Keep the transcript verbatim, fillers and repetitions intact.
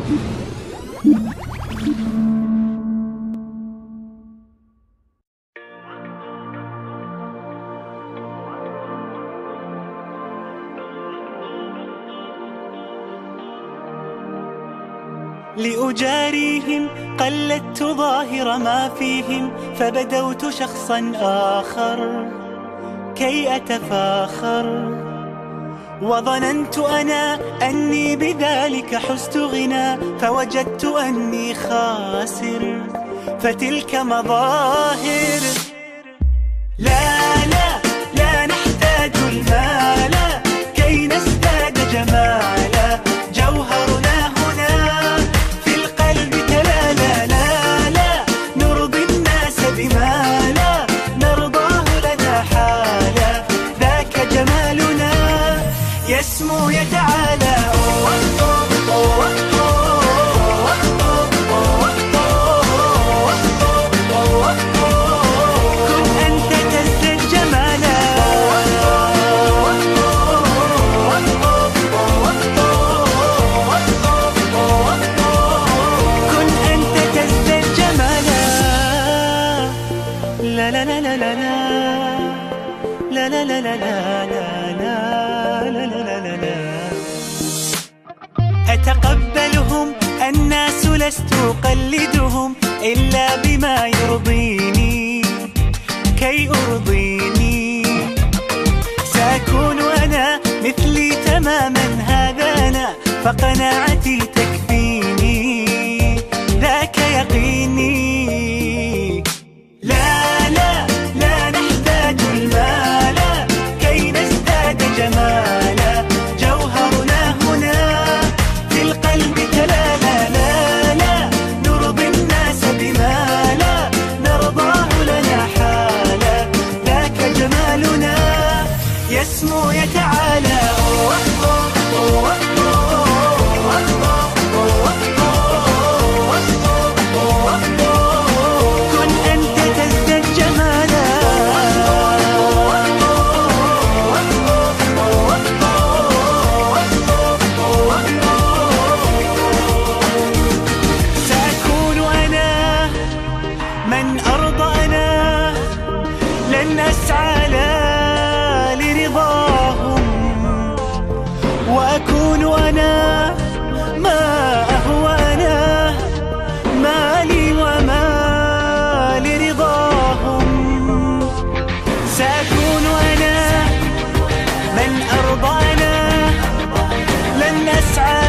لأجاريهم قلدت ظاهر ما فيهم، فبدوت شخصا آخر كي أتفاخر، وظننت أنا أني بذلك حزت غنى، فوجدت أني خاسر، فتلك مظاهر. لا لا لا نحتاج المال كي نزداد جمالا، جوهرنا هنا في القلب تلالا. لا لا نرضي الناس بما لا نرضاه لنا حالا، ذاك جمالنا يسمو يتعالى. لا لا لا لا لا لا لا لا لا لا لا لا لا. أتقبلهم الناس لست أقلدهم إلا بما يرضيني كي أرضيني، سأكون أنا مثلي تماما هذا أنا، فقناعتي تكفيني ذاك يقيني. لا لا لا نحتاج المال كي نزداد جمالا، جوهرنا هنا في القلب تلالا. لا لا نرضي الناس بما لا نرضاه لنا حالا، ذاك جمالنا يسمو يتعالى. من أرضى أنا لن أسعى لا لرضاهم، وأكون أنا ما أهوى أنا مالي وما لرضاهم. سأكون أنا من أرضى أنا لن أسعى